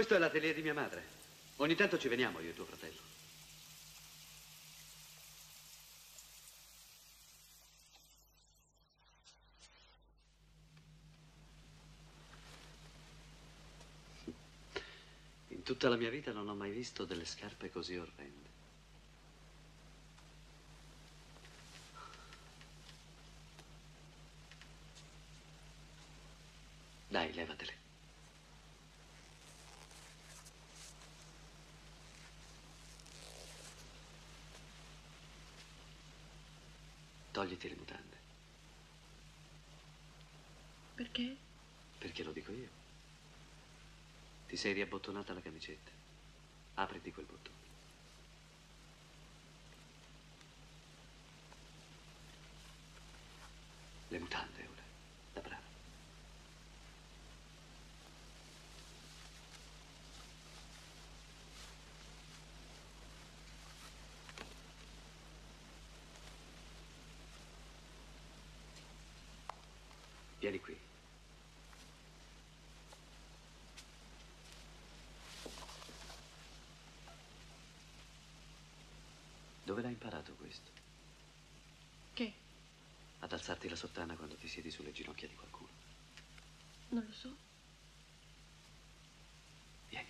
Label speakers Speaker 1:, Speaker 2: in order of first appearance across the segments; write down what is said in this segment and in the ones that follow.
Speaker 1: Questo è l'atelier di mia madre. Ogni tanto ci veniamo io e tuo fratello. In tutta la mia vita non ho mai visto delle scarpe così orrende. Dai, levatele. Togliti le mutande.
Speaker 2: Perché?
Speaker 1: Perché lo dico io. Ti sei riabbottonata la camicetta. Apriti quel bottone. Le mutande ora, da brava. Vieni qui. Dove l'hai imparato questo?
Speaker 2: Che?
Speaker 1: Ad alzarti la sottana quando ti siedi sulle ginocchia di qualcuno.
Speaker 2: Non lo so.
Speaker 1: Vieni.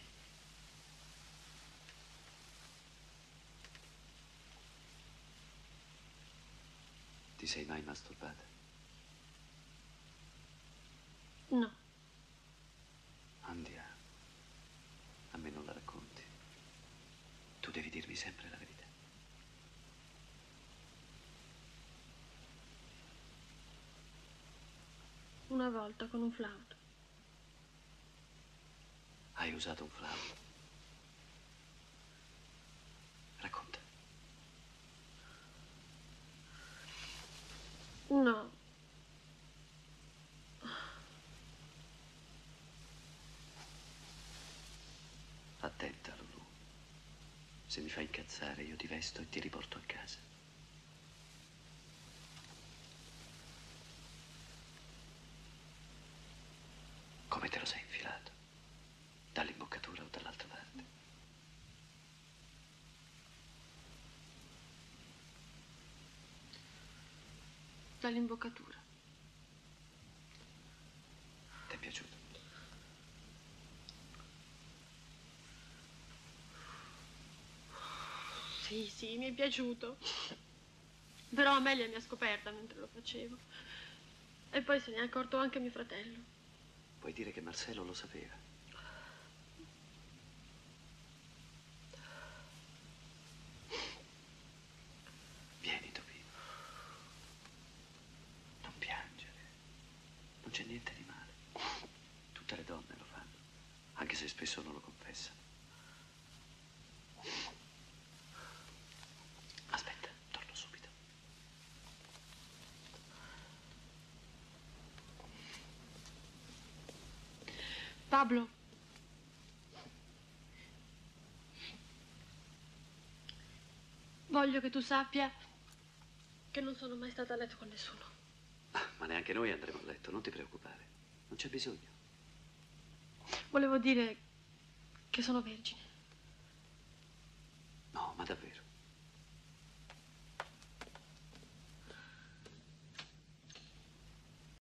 Speaker 1: Ti sei mai masturbata?
Speaker 2: No.
Speaker 1: Andia, a me non la racconti. Tu devi dirmi sempre la verità.
Speaker 2: Una volta con un flauto.
Speaker 1: Hai usato un flauto? Racconta.
Speaker 2: No.
Speaker 1: Attenta, Lulu. Se mi fai incazzare, io ti vesto e ti riporto a casa. Come te lo sei infilato? Dall'imboccatura o dall'altra parte?
Speaker 2: Dall'imboccatura.
Speaker 1: Ti è piaciuto?
Speaker 2: Sì, mi è piaciuto. Però Amelia mi ha scoperta mentre lo facevo. E poi se ne è accorto anche mio fratello.
Speaker 1: Puoi dire che Marcello lo sapeva? Vieni, Topino. Non piangere. Non c'è niente di male. Tutte le donne lo fanno, anche se spesso non lo confessano. Aspetta, torno subito.
Speaker 2: Pablo. Voglio che tu sappia che non sono mai stata a letto con nessuno.
Speaker 1: Ah, ma neanche noi andremo a letto, non ti preoccupare. Non c'è bisogno.
Speaker 2: Volevo dire che sono vergine.
Speaker 1: No, ma davvero.